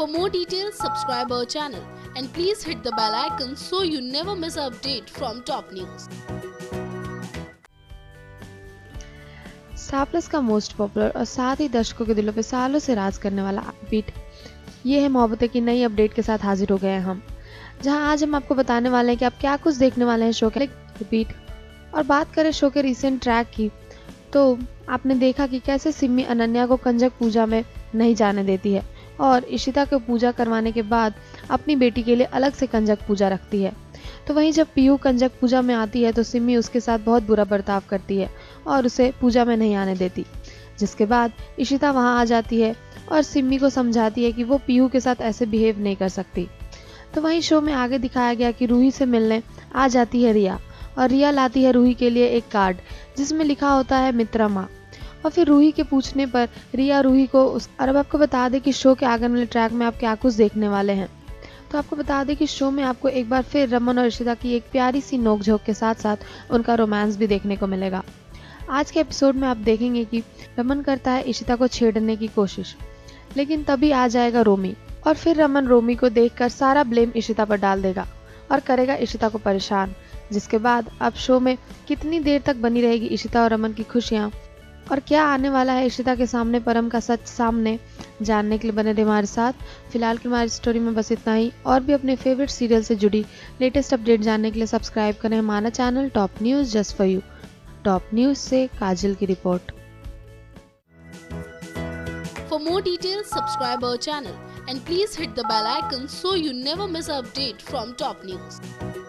For more details, subscribe our channel and please hit the bell icon so you never miss an update from top news. Star Plus का most popular और साथ ही दर्शकों के दिलों पे सालों से राज करने वाला बीट ये है मोहब्बतें की नई अपडेट के साथ हाजिर हो गए हैं हम, जहां आज हम आपको बताने वाले हैं कि आप क्या कुछ देखने वाले हैं शो के रिपीट। और बात करें शो के रिसेंट ट्रैक की, तो आपने देखा कि कैसे सिम्मी अनन्या को कंजक पूजा में नहीं जाने देती है और इशिता को पूजा करवाने के बाद अपनी बेटी के लिए अलग से कंजक पूजा रखती है। तो वहीं जब पीहू कंजक पूजा में आती है तो सिम्मी उसके साथ बहुत बुरा बर्ताव करती है और उसे पूजा में नहीं आने देती, जिसके बाद इशिता वहां आ जाती है और सिम्मी को समझाती है कि वो पीहू के साथ ऐसे बिहेव नहीं कर सकती। तो वहीं शो में आगे दिखाया गया कि रूही से मिलने आ जाती है रिया और रिया लाती है रूही के लिए एक कार्ड जिसमें लिखा होता है मित्रा माँ। और फिर रूही के पूछने पर रिया रूही को और अब आपको बता दें कि शो के आगे वाले ट्रैक में आप क्या कुछ देखने वाले हैं। तो आपको बता दें कि शो में आपको एक बार फिर रमन और इशिता की एक प्यारी सी नोकझोंक के साथ साथ उनका रोमांस भी देखने को मिलेगा। आज के एपिसोड में आप देखेंगे कि रमन करता है इशिता को छेड़ने की कोशिश, लेकिन तभी आ जाएगा रोमी और फिर रमन रोमी को देखकर सारा ब्लेम इशिता पर डाल देगा और करेगा इशिता को परेशान, जिसके बाद अब शो में कितनी देर तक बनी रहेगी इशिता और रमन की खुशियाँ और क्या आने वाला है इशिता के सामने परम का सच सामने, जानने के लिए बने रहे हमारे साथ। फिलहाल की हमारी स्टोरी में बस इतना ही, और भी अपने फेवरेट सीरियल से जुड़ी लेटेस्ट अपडेट जानने के लिए सब्सक्राइब करें हमारा channel top news just for you. Top news से काजल की रिपोर्ट। For more details, subscribe our channel and please hit the bell icon so you never miss an update from top news.